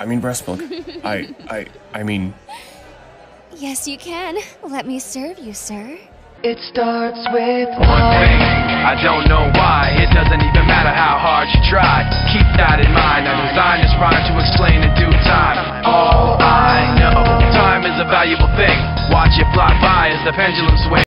I mean breast milk. I mean... Yes, you can. Let me serve you, sir. It starts with one thing. I don't know why. It doesn't even matter how hard you try. Keep that in mind. I designed this rhyme to explain in due time. All I know, time is a valuable thing. Watch it fly by as the pendulum swings.